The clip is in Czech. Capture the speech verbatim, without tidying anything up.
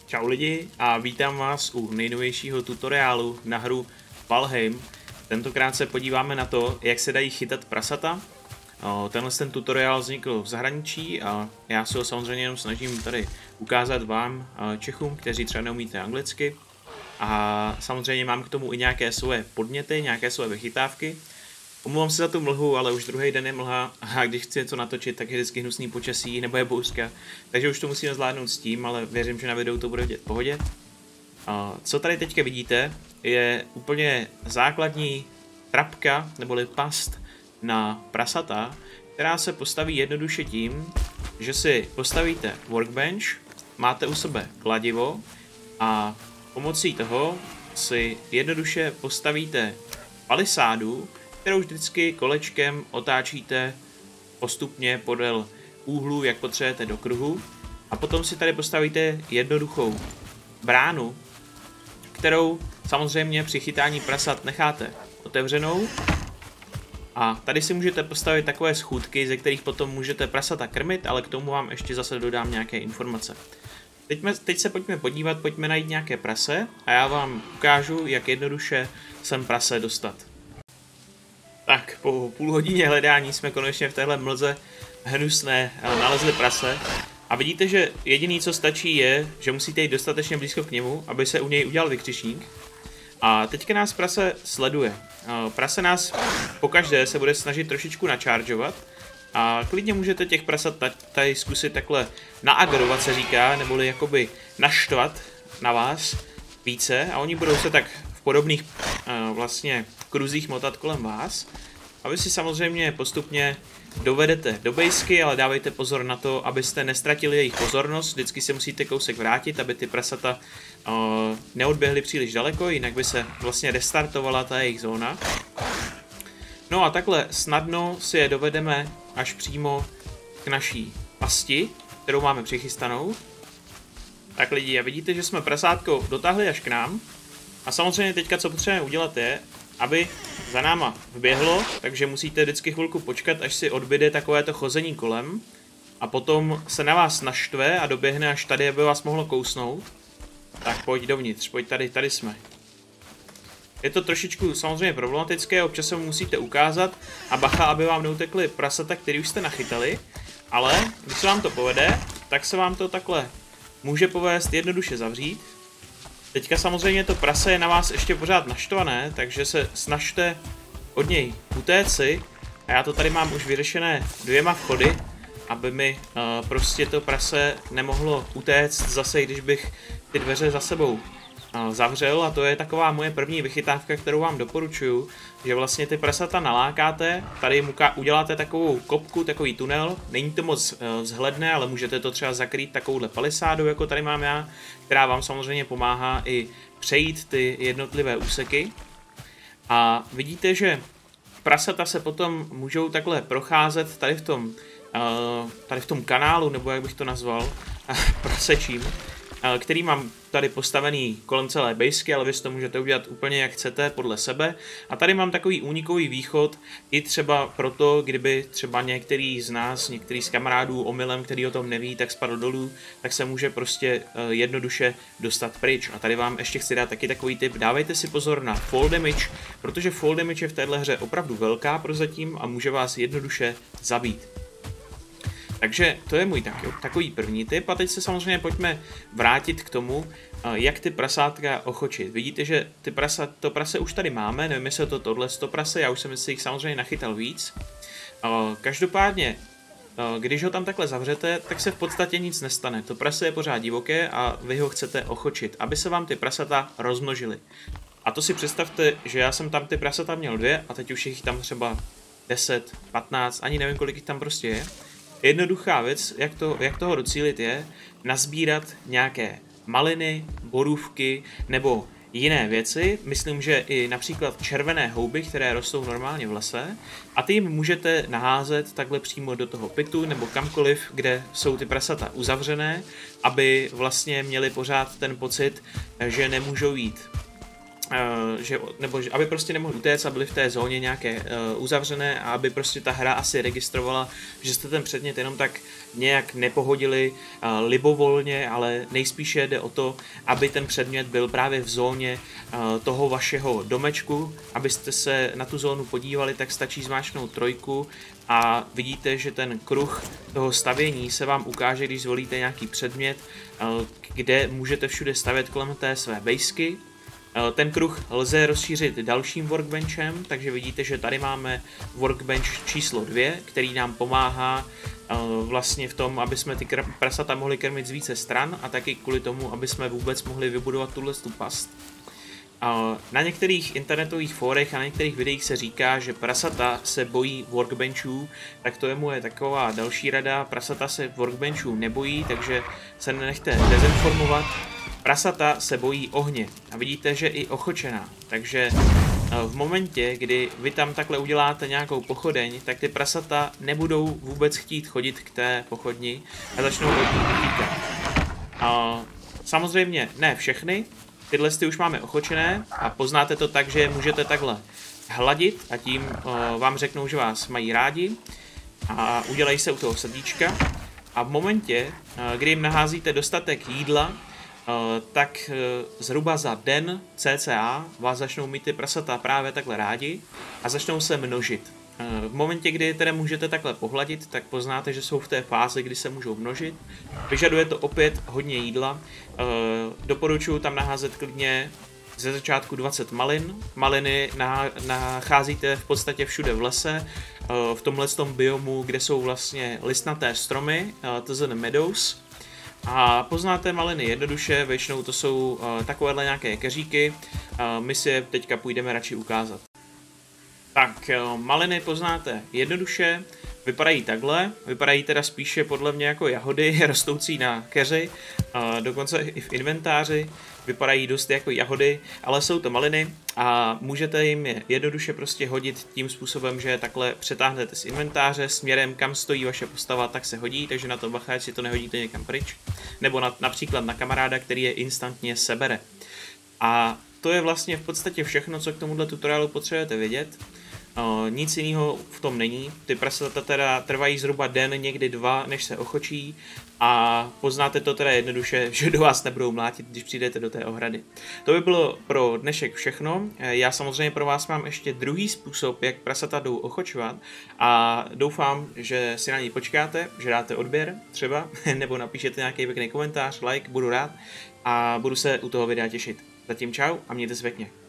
Čau lidi a vítám vás u nejnovějšího tutoriálu na hru Valheim. Tentokrát se podíváme na to, jak se dají chytat prasata. Tenhle ten tutoriál vznikl v zahraničí a já se ho samozřejmě jenom snažím tady ukázat vám, Čechům, kteří třeba neumíte anglicky. A samozřejmě mám k tomu i nějaké svoje podněty, nějaké svoje vychytávky. Omlouvám se za tu mlhu, ale už druhý den je mlha a když chci něco natočit, tak je vždycky hnusný počasí nebo je bouřka. Takže už to musíme zvládnout s tím, ale věřím, že na videu to bude vidět v pohodě. A co tady teďka vidíte, je úplně základní trapka neboli past na prasata, která se postaví jednoduše tím, že si postavíte workbench, máte u sebe kladivo a pomocí toho si jednoduše postavíte palisádu, kterou vždycky kolečkem otáčíte postupně podél úhlu, jak potřebujete do kruhu. A potom si tady postavíte jednoduchou bránu, kterou samozřejmě při chytání prasat necháte otevřenou. A tady si můžete postavit takové schůdky, ze kterých potom můžete prasata krmit, ale k tomu vám ještě zase dodám nějaké informace. Teď, me, teď se pojďme podívat, pojďme najít nějaké prase a já vám ukážu, jak jednoduše sem prase dostat. Tak, po půl hodině hledání jsme konečně v téhle mlze hnusné nalezli prase. A vidíte, že jediné, co stačí, je, že musíte jít dostatečně blízko k němu, aby se u něj udělal vykřičník. A teďka nás prase sleduje. Prase nás pokaždé se bude snažit trošičku načaržovat. A klidně můžete těch prasat tady zkusit takhle naagrovat, se říká, neboli jakoby naštvat na vás více. A oni budou se tak v podobných uh, vlastně kruzích motat kolem vás. A vy si samozřejmě postupně dovedete do bejsky, ale dávejte pozor na to, abyste nestratili jejich pozornost. Vždycky se musíte kousek vrátit, aby ty prasata uh, neodběhly příliš daleko, jinak by se vlastně restartovala ta jejich zóna. No a takhle snadno si je dovedeme až přímo k naší pasti, kterou máme přichystanou. Tak lidi, a vidíte, že jsme prasátko dotáhli až k nám. A samozřejmě teďka, co potřebujeme udělat je, aby za náma vběhlo, takže musíte vždycky chvilku počkat, až si odbyde takovéto chození kolem. A potom se na vás naštve a doběhne až tady, aby vás mohlo kousnout. Tak pojď dovnitř, pojď tady, tady jsme. Je to trošičku samozřejmě problematické, občas se musíte ukázat a bacha, aby vám neutekly prasata, který už jste nachytali. Ale když se vám to povede, tak se vám to takhle může povést jednoduše zavřít. Teďka samozřejmě to prase je na vás ještě pořád naštvané, takže se snažte od něj utéct si. A já to tady mám už vyřešené dvěma vchody, aby mi uh, prostě to prase nemohlo utéct zase, když bych ty dveře za sebou zavřel. A to je taková moje první vychytávka, kterou vám doporučuju, že vlastně ty prasata nalákáte, tady mu uděláte takovou kopku, takový tunel, není to moc uh, vzhledné, ale můžete to třeba zakrýt takovouhle palisádou, jako tady mám já, která vám samozřejmě pomáhá i přejít ty jednotlivé úseky. A vidíte, že prasata se potom můžou takhle procházet tady v tom, uh, tady v tom kanálu, nebo jak bych to nazval, prasečím, který mám tady postavený kolem celé bejsky, ale vy si to můžete udělat úplně jak chcete, podle sebe. A tady mám takový únikový východ, i třeba proto, kdyby třeba některý z nás, některý z kamarádů omylem, který o tom neví, tak spadl dolů, tak se může prostě uh, jednoduše dostat pryč. A tady vám ještě chci dát taky takový tip, dávejte si pozor na fall damage, protože fall damage je v téhle hře opravdu velká prozatím a může vás jednoduše zabít. Takže to je můj taky, takový první tip a teď se samozřejmě pojďme vrátit k tomu, jak ty prasátka ochočit. Vidíte, že ty prasa, to prase už tady máme, nevím, jestli je to tohle sto prase, já už jsem si jich samozřejmě nachytal víc. Každopádně, když ho tam takhle zavřete, tak se v podstatě nic nestane. To prase je pořád divoké a vy ho chcete ochočit, aby se vám ty prasata rozmnožily. A to si představte, že já jsem tam ty prasata měl dvě a teď už jich tam třeba deset, patnáct, ani nevím, kolik jich tam prostě je. Jednoduchá věc, jak, to, jak toho docílit, je nazbírat nějaké maliny, borůvky nebo jiné věci. Myslím, že i například červené houby, které rostou normálně v lese. A ty jim můžete naházet takhle přímo do toho pytu nebo kamkoliv, kde jsou ty prasata uzavřené, aby vlastně měli pořád ten pocit, že nemůžou jít že, nebo že, aby prostě nemohli utéct a byli v té zóně nějaké uh, uzavřené a aby prostě ta hra asi registrovala, že jste ten předmět jenom tak nějak nepohodili uh, libovolně, ale nejspíše jde o to, aby ten předmět byl právě v zóně uh, toho vašeho domečku. Abyste se na tu zónu podívali, tak stačí zmáčknout trojku a vidíte, že ten kruh toho stavění se vám ukáže, když zvolíte nějaký předmět, uh, kde můžete všude stavět kolem té své bejsky. Ten kruh lze rozšířit dalším workbenchem, takže vidíte, že tady máme workbench číslo dvě, který nám pomáhá vlastně v tom, aby jsme ty prasata mohli krmit z více stran a taky kvůli tomu, aby jsme vůbec mohli vybudovat tuhle tu past. Na některých internetových fórech a na některých videích se říká, že prasata se bojí workbenchů, tak to je moje taková další rada. Prasata se workbenchů nebojí, takže se nenechte dezinformovat. Prasata se bojí ohně a vidíte, že i ochočená, takže v momentě, kdy vy tam takhle uděláte nějakou pochodeň, tak ty prasata nebudou vůbec chtít chodit k té pochodni a začnou od ní utíkat. A samozřejmě ne všechny, tyhle ty už máme ochočené a poznáte to tak, že je můžete takhle hladit a tím vám řeknou, že vás mají rádi a udělají se u toho srdíčka a v momentě, kdy jim naházíte dostatek jídla, Uh, tak uh, zhruba za den cca vás začnou mít ty prasata právě takhle rádi a začnou se množit. Uh, v momentě, kdy tedy můžete takhle pohladit, tak poznáte, že jsou v té fázi, kdy se můžou množit. Vyžaduje to opět hodně jídla. Uh, doporučuji tam naházet klidně ze začátku dvacet malin. Maliny nacházíte v podstatě všude v lese, uh, v tomhle tom biomu, kde jsou vlastně listnaté stromy, uh, tzn. Meadows. A poznáte maliny jednoduše, většinou to jsou uh, takovéhle nějaké keříky, uh, my si je teďka půjdeme radši ukázat. Tak, uh, maliny poznáte jednoduše, vypadají takhle, vypadají teda spíše podle mě jako jahody rostoucí na keři, uh, dokonce i v inventáři, vypadají dost jako jahody, ale jsou to maliny a můžete jim je jednoduše prostě hodit tím způsobem, že takhle přetáhnete z inventáře směrem, kam stojí vaše postava, tak se hodí, takže na to bacha, si to nehodíte někam pryč, nebo na, například na kamaráda, který je instantně sebere. A to je vlastně v podstatě všechno, co k tomuhle tutoriálu potřebujete vědět. Uh, nic jiného v tom není, ty prasata teda trvají zhruba den, někdy dva, než se ochočí a poznáte to teda jednoduše, že do vás nebudou mlátit, když přijdete do té ohrady. To by bylo pro dnešek všechno, já samozřejmě pro vás mám ještě druhý způsob, jak prasata jdou ochočovat a doufám, že si na něj počkáte, že dáte odběr třeba, nebo napíšete nějaký pěkný komentář, like, budu rád a budu se u toho videa těšit. Zatím čau a mějte se pěkně.